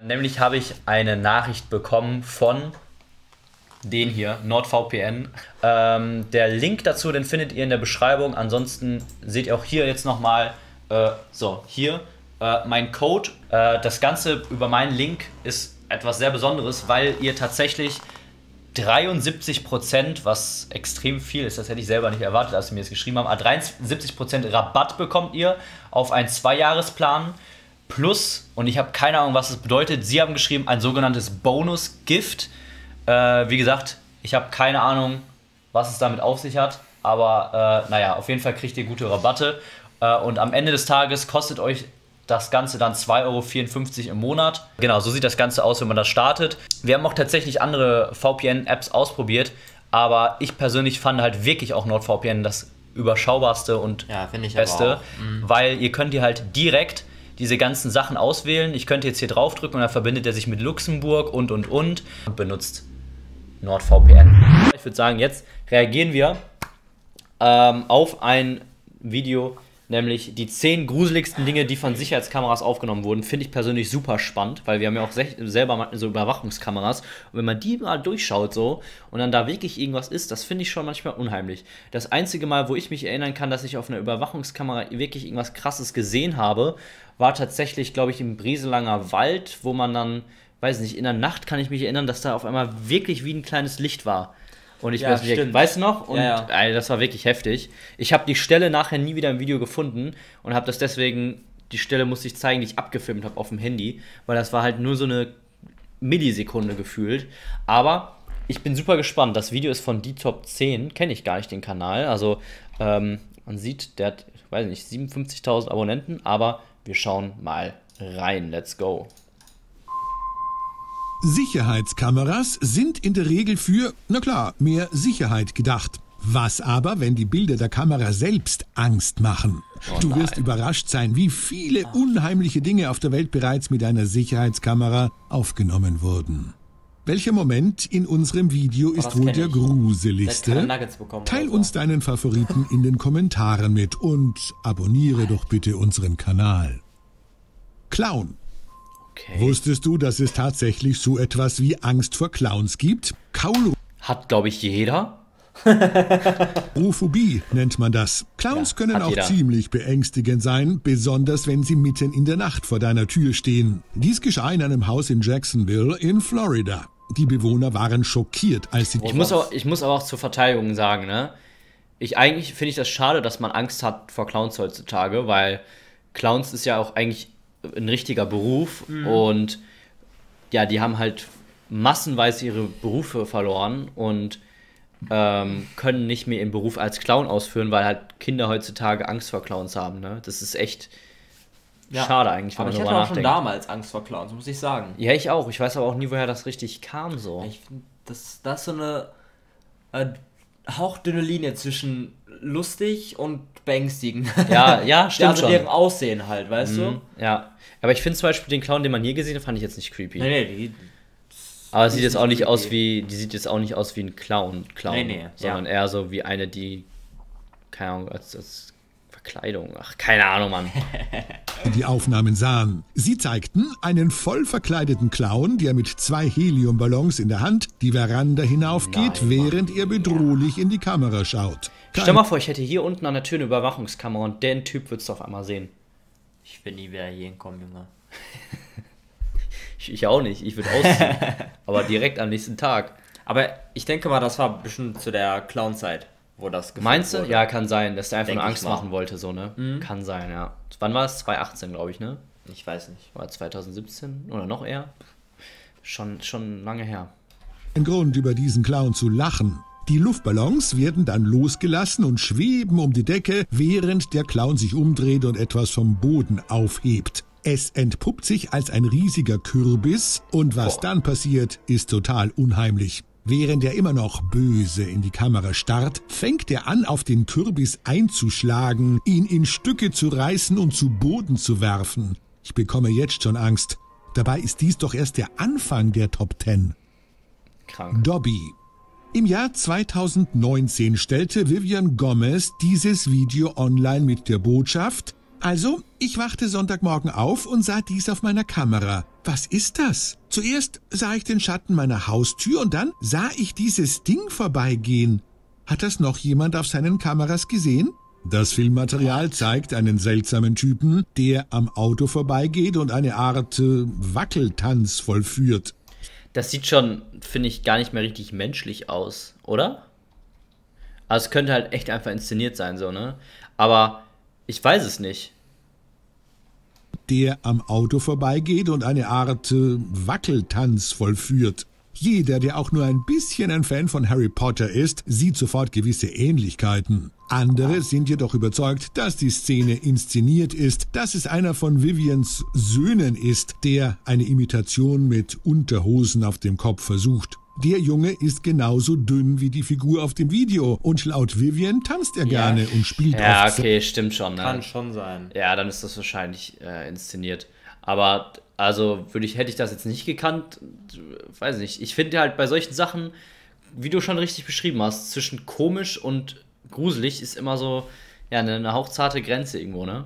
Nämlich habe ich eine Nachricht bekommen von den hier, NordVPN. Der Link dazu, den findet ihr in der Beschreibung. Ansonsten seht ihr auch hier jetzt nochmal, hier mein Code. Das Ganze über meinen Link ist etwas sehr Besonderes, weil ihr tatsächlich 73%, was extrem viel ist, das hätte ich selber nicht erwartet, als sie mir das geschrieben haben, 73% Rabatt bekommt ihr auf einen 2-Jahresplan plus, und ich habe keine Ahnung, was das bedeutet, sie haben geschrieben, ein sogenanntes Bonus-Gift. Wie gesagt, ich habe keine Ahnung, was es damit auf sich hat, aber naja, auf jeden Fall kriegt ihr gute Rabatte und am Ende des Tages kostet euch das Ganze dann 2,54 € im Monat. Genau, so sieht das Ganze aus, wenn man das startet. Wir haben auch tatsächlich andere VPN-Apps ausprobiert, aber ich persönlich fand halt wirklich auch NordVPN das überschaubarste und beste, weil ihr könnt hier halt direkt diese ganzen Sachen auswählen. Ich könnte jetzt hier draufdrücken und dann verbindet er sich mit Luxemburg und benutzt NordVPN. Ich würde sagen, jetzt reagieren wir auf ein Video, nämlich die 10 gruseligsten Dinge, die von Sicherheitskameras aufgenommen wurden. Finde ich persönlich super spannend, weil wir haben ja auch selber so Überwachungskameras. Und wenn man die mal durchschaut so und dann da wirklich irgendwas ist, das finde ich schon manchmal unheimlich. Das einzige Mal, wo ich mich erinnern kann, dass ich auf einer Überwachungskamera wirklich irgendwas Krasses gesehen habe, war tatsächlich, glaube ich, im Brieselanger Wald, wo man dann, weiß nicht, in der Nacht kann ich mich erinnern, dass da auf einmal wirklich wie ein kleines Licht war. Und ich weiß nicht, weißt du noch? Und das war wirklich heftig. Ich habe die Stelle nachher nie wieder im Video gefunden und habe das deswegen, die Stelle musste ich zeigen, die ich abgefilmt habe auf dem Handy, weil das war halt nur so eine Millisekunde gefühlt. Aber ich bin super gespannt. Das Video ist von die Top 10, kenne ich gar nicht den Kanal. Also man sieht, der hat, weiß nicht, 57.000 Abonnenten, aber wir schauen mal rein. Let's go. Sicherheitskameras sind in der Regel für, na klar, mehr Sicherheit gedacht. Was aber, wenn die Bilder der Kamera selbst Angst machen? Du wirst überrascht sein, wie viele unheimliche Dinge auf der Welt bereits mit einer Sicherheitskamera aufgenommen wurden. Welcher Moment in unserem Video ist wohl der gruseligste? Teil uns deinen Favoriten in den Kommentaren mit und abonniere doch bitte unseren Kanal. Clown. Okay. Wusstest du, dass es tatsächlich so etwas wie Angst vor Clowns gibt? Hat, glaube ich, jeder. Kaurophobie nennt man das. Clowns können auch ziemlich beängstigend sein, besonders wenn sie mitten in der Nacht vor deiner Tür stehen. Dies geschah in einem Haus in Jacksonville in Florida. Die Bewohner waren schockiert, als sie... Ich muss aber auch zur Verteidigung sagen, ne? Eigentlich finde ich das schade, dass man Angst hat vor Clowns heutzutage, weil Clowns ist ja auch eigentlich ein richtiger Beruf und ja, die haben halt massenweise ihre Berufe verloren und können nicht mehr ihren Beruf als Clown ausführen, weil halt Kinder heutzutage Angst vor Clowns haben, ne? Das ist echt schade eigentlich, wenn man darüber nachdenkt. Aber ich hatte auch schon damals Angst vor Clowns, muss ich sagen. Ja, ich auch. Ich weiß aber auch nie, woher das richtig kam so. Ich finde, das ist so eine hauchdünne Linie zwischen lustig und beängstigend. Ja, stimmt also schon. deren Aussehen halt, weißt du? Ja, aber ich finde zum Beispiel den Clown, den man hier gesehen hat, fand ich jetzt nicht creepy. Nee, aber die sieht jetzt auch nicht aus wie ein Clown, nee, sondern eher so wie eine, die, keine Ahnung, als Verkleidung, keine Ahnung, Mann. Die Aufnahmen sahen. Sie zeigten einen voll verkleideten Clown, der mit 2 Heliumballons in der Hand die Veranda hinaufgeht, während er bedrohlich in die Kamera schaut. Stell mal vor, ich hätte hier unten an der Tür eine Überwachungskamera und den Typ würdest du auf einmal sehen. Ich will nie wieder hier hinkommen, Junge. Ich auch nicht, ich würde ausziehen. Aber direkt am nächsten Tag. Aber ich denke mal, das war bestimmt zu der Clown-Zeit, wo das gefilmt Meinst du? wurde. Ja, kann sein, dass der einfach nur Angst machen wollte, so, ne? Kann sein, ja. Wann war es? 2018, glaube ich, ne? Ich weiß nicht. War 2017 oder noch eher? Schon lange her. Ein Grund, über diesen Clown zu lachen. Die Luftballons werden dann losgelassen und schweben um die Decke, während der Clown sich umdreht und etwas vom Boden aufhebt. Es entpuppt sich als ein riesiger Kürbis und was dann passiert, ist total unheimlich. Während er immer noch böse in die Kamera starrt, fängt er an, auf den Kürbis einzuschlagen, ihn in Stücke zu reißen und zu Boden zu werfen. Ich bekomme jetzt schon Angst. Dabei ist dies doch erst der Anfang der Top 10. Krank. Dobby. Im Jahr 2019 stellte Vivian Gomez dieses Video online mit der Botschaft: Also, ich wachte Sonntagmorgen auf und sah dies auf meiner Kamera. Was ist das? Zuerst sah ich den Schatten meiner Haustür und dann sah ich dieses Ding vorbeigehen. Hat das noch jemand auf seinen Kameras gesehen? Das Filmmaterial zeigt einen seltsamen Typen, der am Auto vorbeigeht und eine Art Wackeltanz vollführt. Das sieht schon, finde ich, gar nicht mehr richtig menschlich aus, oder? Also es könnte halt echt einfach inszeniert sein, so, ne? Aber ich weiß es nicht. Der am Auto vorbeigeht und eine Art Wackeltanz vollführt. Jeder, der auch nur ein bisschen ein Fan von Harry Potter ist, sieht sofort gewisse Ähnlichkeiten. Andere sind jedoch überzeugt, dass die Szene inszeniert ist, dass es einer von Vivians Söhnen ist, der eine Imitation mit Unterhosen auf dem Kopf versucht. Der Junge ist genauso dünn wie die Figur auf dem Video und laut Vivian tanzt er gerne und spielt Ja, oft. okay, stimmt schon. Ne? Kann schon sein. Ja, dann ist das wahrscheinlich inszeniert. Aber also hätte ich das jetzt nicht gekannt, weiß nicht. Ich finde halt bei solchen Sachen, wie du schon richtig beschrieben hast, zwischen komisch und gruselig ist immer so ja eine hauchzarte Grenze irgendwo, ne?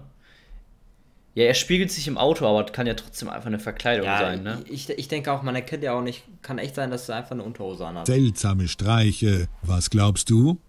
Ja, er spiegelt sich im Auto, aber das kann ja trotzdem einfach eine Verkleidung sein, ne? Ich denke auch, man erkennt ja auch nicht, kann echt sein, dass er einfach eine Unterhose anhat. Seltsame Streiche. Was glaubst du?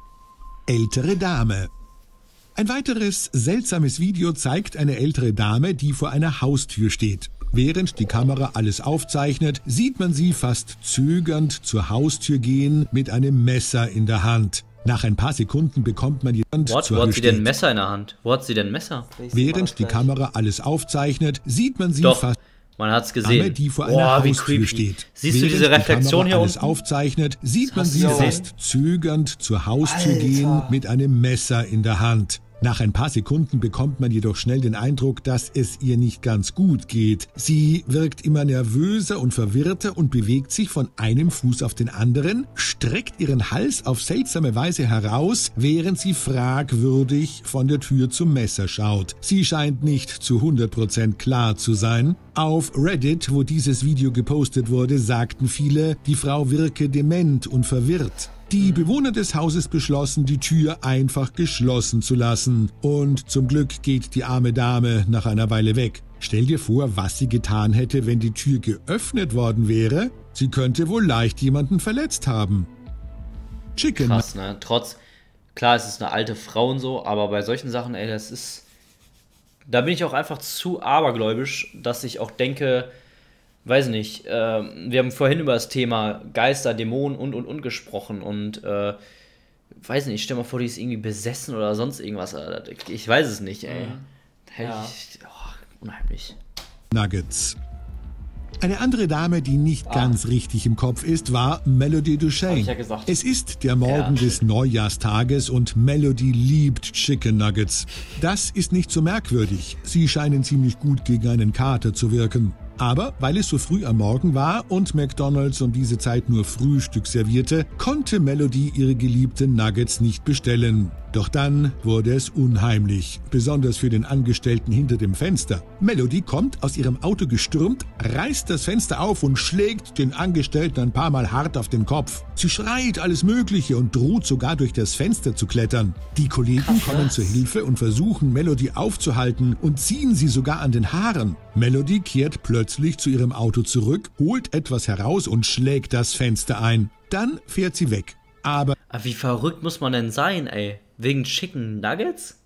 Ältere Dame. Ein weiteres seltsames Video zeigt eine ältere Dame, die vor einer Haustür steht. Während die Kamera alles aufzeichnet, sieht man sie fast zögernd zur Haustür gehen mit einem Messer in der Hand. Nach ein paar Sekunden bekommt man jemand Wo hat sie denn ein Messer in der Hand? Wo hat sie denn ein Messer? Während die Kamera alles aufzeichnet, sieht man sie Doch, fast man hat's gesehen. Dame, die vor einer wie Haustür creepy. steht. Siehst du Während diese Reflexion die hier Kamera alles unten? aufzeichnet, sieht man hast du sie gesehen? fast zögernd zur Haustür gehen mit einem Messer in der Hand. Nach ein paar Sekunden bekommt man jedoch schnell den Eindruck, dass es ihr nicht ganz gut geht. Sie wirkt immer nervöser und verwirrter und bewegt sich von einem Fuß auf den anderen, streckt ihren Hals auf seltsame Weise heraus, während sie fragwürdig von der Tür zum Messer schaut. Sie scheint nicht zu 100% klar zu sein. Auf Reddit, wo dieses Video gepostet wurde, sagten viele, die Frau wirke dement und verwirrt. Die Bewohner des Hauses beschlossen, die Tür einfach geschlossen zu lassen. Und zum Glück geht die arme Dame nach einer Weile weg. Stell dir vor, was sie getan hätte, wenn die Tür geöffnet worden wäre. Sie könnte wohl leicht jemanden verletzt haben. Chicken. Krass, ne? Klar, es ist eine alte Frau und so, aber bei solchen Sachen, ey, da bin ich auch einfach zu abergläubisch, dass ich auch denke, weiß nicht, wir haben vorhin über das Thema Geister, Dämonen und gesprochen und weiß nicht, stell mal vor, die ist irgendwie besessen oder sonst irgendwas. Ich weiß es nicht, ey. Unheimlich. Nuggets. Eine andere Dame, die nicht ganz richtig im Kopf ist, war Melody Duchesne. Hab ich ja gesagt. Es ist der Morgen des Neujahrstages und Melody liebt Chicken Nuggets. Das ist nicht so merkwürdig. Sie scheinen ziemlich gut gegen einen Kater zu wirken. Aber weil es so früh am Morgen war und McDonald's um diese Zeit nur Frühstück servierte, konnte Melody ihre geliebten Nuggets nicht bestellen. Doch dann wurde es unheimlich, besonders für den Angestellten hinter dem Fenster. Melody kommt aus ihrem Auto gestürmt, reißt das Fenster auf und schlägt den Angestellten ein paar Mal hart auf den Kopf. Sie schreit alles Mögliche und droht sogar durch das Fenster zu klettern. Die Kollegen kommen zur Hilfe und versuchen Melody aufzuhalten und ziehen sie sogar an den Haaren. Melody kehrt plötzlich zu ihrem Auto zurück, holt etwas heraus und schlägt das Fenster ein. Dann fährt sie weg. Aber wie verrückt muss man denn sein, ey? Wegen Chicken Nuggets?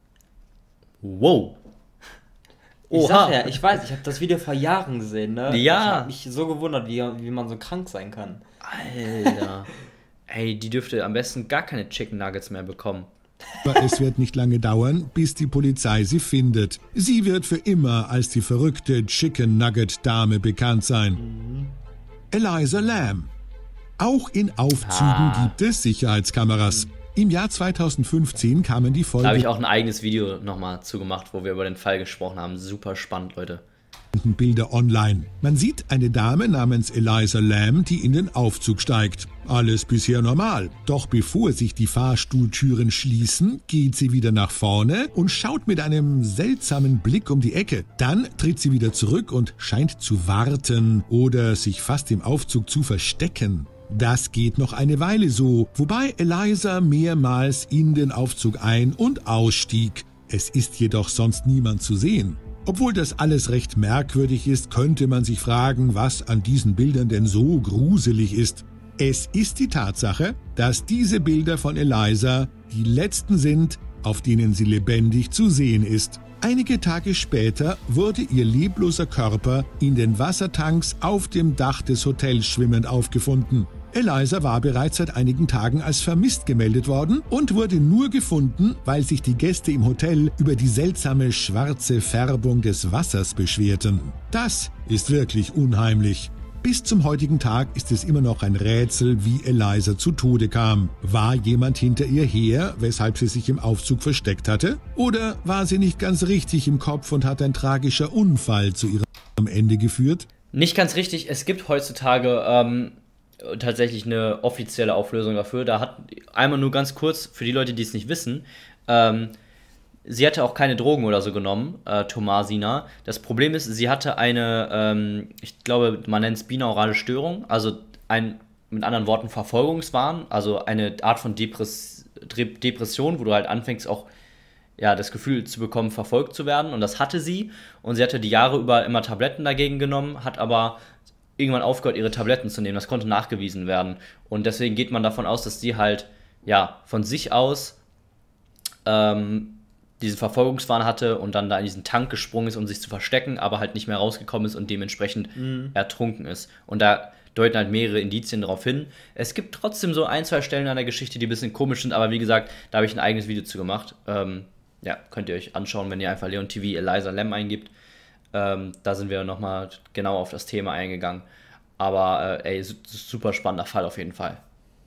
Wow. Ich sag ja, ich weiß, ich habe das Video vor Jahren gesehen, ne? Ja. Ich habe mich so gewundert, wie man so krank sein kann. Alter. Ey, die dürfte am besten gar keine Chicken Nuggets mehr bekommen. es wird nicht lange dauern, bis die Polizei sie findet. Sie wird für immer als die verrückte Chicken Nugget Dame bekannt sein. Eliza Lamb. Auch in Aufzügen gibt es Sicherheitskameras. Im Jahr 2015 kamen die Da habe ich folgenden auch ein eigenes Video nochmal zugemacht, wo wir über den Fall gesprochen haben. Super spannend, Leute. Bilder online. Man sieht eine Dame namens Eliza Lamb, die in den Aufzug steigt. Alles bisher normal. Doch bevor sich die Fahrstuhltüren schließen, geht sie wieder nach vorne und schaut mit einem seltsamen Blick um die Ecke. Dann tritt sie wieder zurück und scheint zu warten oder sich fast im Aufzug zu verstecken. Das geht noch eine Weile so, wobei Eliza mehrmals in den Aufzug ein- und ausstieg. Es ist jedoch sonst niemand zu sehen. Obwohl das alles recht merkwürdig ist, könnte man sich fragen, was an diesen Bildern denn so gruselig ist. Es ist die Tatsache, dass diese Bilder von Eliza die letzten sind, auf denen sie lebendig zu sehen ist. Einige Tage später wurde ihr lebloser Körper in den Wassertanks auf dem Dach des Hotels schwimmend aufgefunden. Eliza war bereits seit einigen Tagen als vermisst gemeldet worden und wurde nur gefunden, weil sich die Gäste im Hotel über die seltsame schwarze Färbung des Wassers beschwerten. Das ist wirklich unheimlich. Bis zum heutigen Tag ist es immer noch ein Rätsel, wie Eliza zu Tode kam. War jemand hinter ihr her, weshalb sie sich im Aufzug versteckt hatte? Oder war sie nicht ganz richtig im Kopf und hat ein tragischer Unfall zu ihrem Ende geführt? Nicht ganz richtig. Es gibt heutzutage tatsächlich eine offizielle Auflösung dafür. Da hat einmal nur ganz kurz, für die Leute, die es nicht wissen, sie hatte auch keine Drogen oder so genommen, Tomasina. Das Problem ist, sie hatte eine, ich glaube, man nennt es binaurale Störung, also mit anderen Worten Verfolgungswahn, also eine Art von Depression, wo du halt anfängst auch das Gefühl zu bekommen, verfolgt zu werden. Und das hatte sie. Und sie hatte die Jahre über immer Tabletten dagegen genommen, hat aber irgendwann aufgehört, ihre Tabletten zu nehmen. Das konnte nachgewiesen werden. Und deswegen geht man davon aus, dass sie halt von sich aus diesen Verfolgungswahn hatte und dann da in diesen Tank gesprungen ist, um sich zu verstecken, aber halt nicht mehr rausgekommen ist und dementsprechend ertrunken ist. Und da deuten halt mehrere Indizien darauf hin. Es gibt trotzdem so ein, zwei Stellen an der Geschichte, die ein bisschen komisch sind, aber wie gesagt, da habe ich ein eigenes Video zu gemacht. Könnt ihr euch anschauen, wenn ihr einfach Leon TV Eliza Lam eingibt. Da sind wir nochmal genau auf das Thema eingegangen. Aber super spannender Fall auf jeden Fall.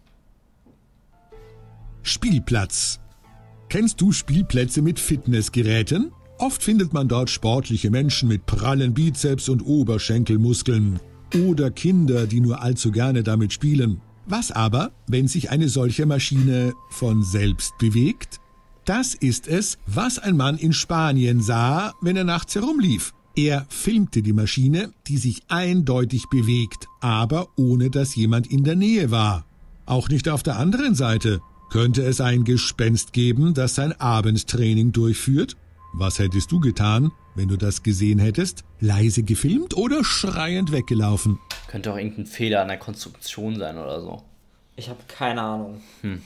Spielplatz. Kennst du Spielplätze mit Fitnessgeräten? Oft findet man dort sportliche Menschen mit prallen Bizeps und Oberschenkelmuskeln. Oder Kinder, die nur allzu gerne damit spielen. Was aber, wenn sich eine solche Maschine von selbst bewegt? Das ist es, was ein Mann in Spanien sah, wenn er nachts herumlief. Er filmte die Maschine, die sich eindeutig bewegt, aber ohne dass jemand in der Nähe war. Auch nicht auf der anderen Seite. Könnte es ein Gespenst geben, das sein Abendtraining durchführt? Was hättest du getan, wenn du das gesehen hättest? Leise gefilmt oder schreiend weggelaufen? Könnte auch irgendein Fehler an der Konstruktion sein oder so. Ich habe keine Ahnung.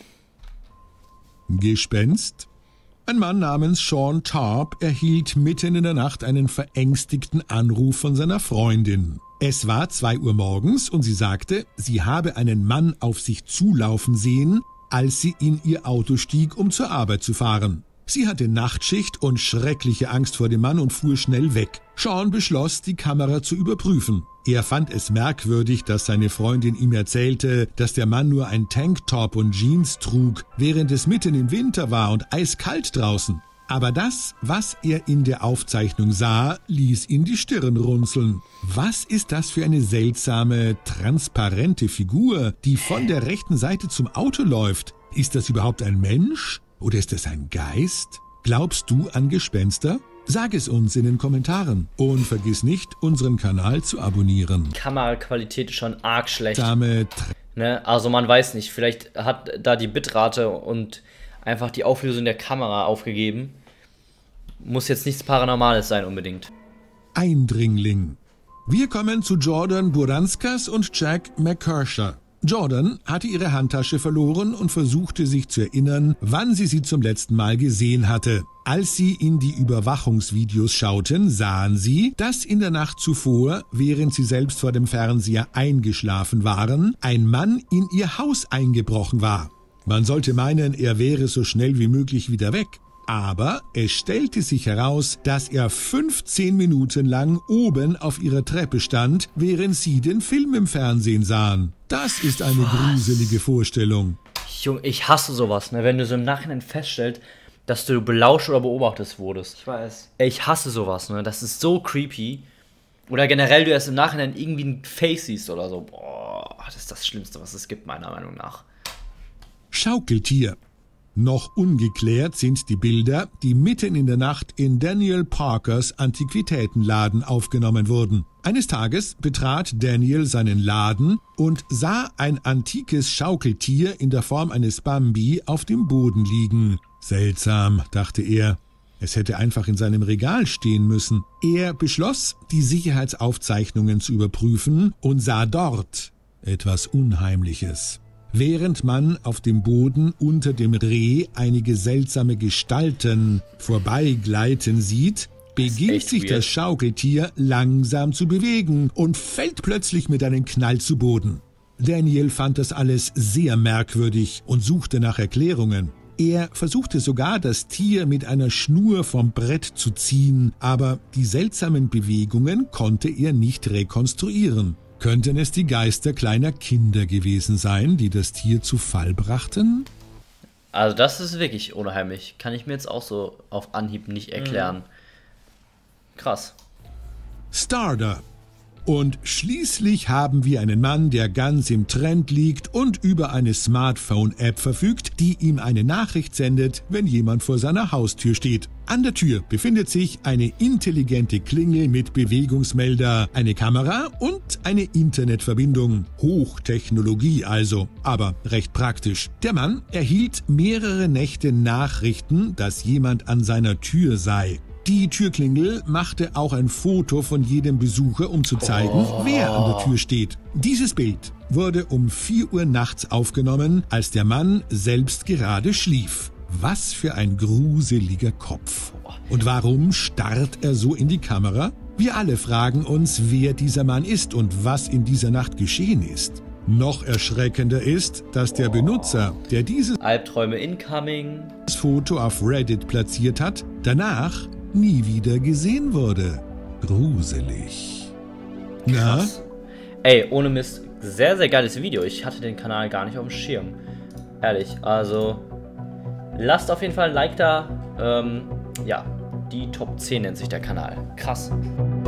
Gespenst? Ein Mann namens Sean Tarp erhielt mitten in der Nacht einen verängstigten Anruf von seiner Freundin. Es war 2 Uhr morgens und sie sagte, sie habe einen Mann auf sich zulaufen sehen, als sie in ihr Auto stieg, um zur Arbeit zu fahren. Sie hatte Nachtschicht und schreckliche Angst vor dem Mann und fuhr schnell weg. Sean beschloss, die Kamera zu überprüfen. Er fand es merkwürdig, dass seine Freundin ihm erzählte, dass der Mann nur ein Tanktop und Jeans trug, während es mitten im Winter war und eiskalt draußen. Aber das, was er in der Aufzeichnung sah, ließ ihn die Stirn runzeln. Was ist das für eine seltsame, transparente Figur, die von der rechten Seite zum Auto läuft? Ist das überhaupt ein Mensch? Oder ist es ein Geist? Glaubst du an Gespenster? Sag es uns in den Kommentaren. Und vergiss nicht, unseren Kanal zu abonnieren. Kameraqualität ist schon arg schlecht. Damit. Also man weiß nicht, vielleicht hat da die Bitrate und einfach die Auflösung der Kamera aufgegeben. Muss jetzt nichts Paranormales sein unbedingt. Eindringling. Wir kommen zu Jordan Buranskas und Jack McCursher. Jordan hatte ihre Handtasche verloren und versuchte sich zu erinnern, wann sie zum letzten Mal gesehen hatte. Als sie in die Überwachungsvideos schauten, sahen sie, dass in der Nacht zuvor, während sie selbst vor dem Fernseher eingeschlafen waren, ein Mann in ihr Haus eingebrochen war. Man sollte meinen, er wäre so schnell wie möglich wieder weg. Aber es stellte sich heraus, dass er 15 Minuten lang oben auf ihrer Treppe stand, während sie den Film im Fernsehen sahen. Das ist eine gruselige Vorstellung. Junge, ich hasse sowas, wenn du so im Nachhinein feststellst, dass du belauscht oder beobachtet wurdest. Ich weiß. Ich hasse sowas, das ist so creepy. Oder generell du erst im Nachhinein irgendwie ein Face siehst oder so. Boah, das ist das Schlimmste, was es gibt, meiner Meinung nach. Schaukeltier. Noch ungeklärt sind die Bilder, die mitten in der Nacht in Daniel Parkers Antiquitätenladen aufgenommen wurden. Eines Tages betrat Daniel seinen Laden und sah ein antikes Schaukeltier in der Form eines Bambi auf dem Boden liegen. Seltsam, dachte er. Es hätte einfach in seinem Regal stehen müssen. Er beschloss, die Sicherheitsaufzeichnungen zu überprüfen und sah dort etwas Unheimliches. Während man auf dem Boden unter dem Reh einige seltsame Gestalten vorbeigleiten sieht, beginnt sich das Schaukeltier langsam zu bewegen und fällt plötzlich mit einem Knall zu Boden. Daniel fand das alles sehr merkwürdig und suchte nach Erklärungen. Er versuchte sogar, das Tier mit einer Schnur vom Brett zu ziehen, aber die seltsamen Bewegungen konnte er nicht rekonstruieren. Könnten es die Geister kleiner Kinder gewesen sein, die das Tier zu Fall brachten? Also das ist wirklich unheimlich. Kann ich mir jetzt auch so auf Anhieb nicht erklären. Krass. Starter. Und schließlich haben wir einen Mann, der ganz im Trend liegt und über eine Smartphone-App verfügt, die ihm eine Nachricht sendet, wenn jemand vor seiner Haustür steht. An der Tür befindet sich eine intelligente Klingel mit Bewegungsmelder, eine Kamera und eine Internetverbindung. Hochtechnologie also, aber recht praktisch. Der Mann erhielt mehrere Nächte Nachrichten, dass jemand an seiner Tür sei. Die Türklingel machte auch ein Foto von jedem Besucher, um zu zeigen, wer an der Tür steht. Dieses Bild wurde um 4 Uhr nachts aufgenommen, als der Mann selbst gerade schlief. Was für ein gruseliger Kopf. Und warum starrt er so in die Kamera? Wir alle fragen uns, wer dieser Mann ist und was in dieser Nacht geschehen ist. Noch erschreckender ist, dass der Benutzer, der dieses Albträume incoming Foto auf Reddit platziert hat, danach nie wieder gesehen wurde. Gruselig. Na? Ey, ohne Mist, sehr, sehr geiles Video. Ich hatte den Kanal gar nicht auf dem Schirm. Ehrlich, also lasst auf jeden Fall ein Like da. Ja, die Top 10 nennt sich der Kanal. Krass.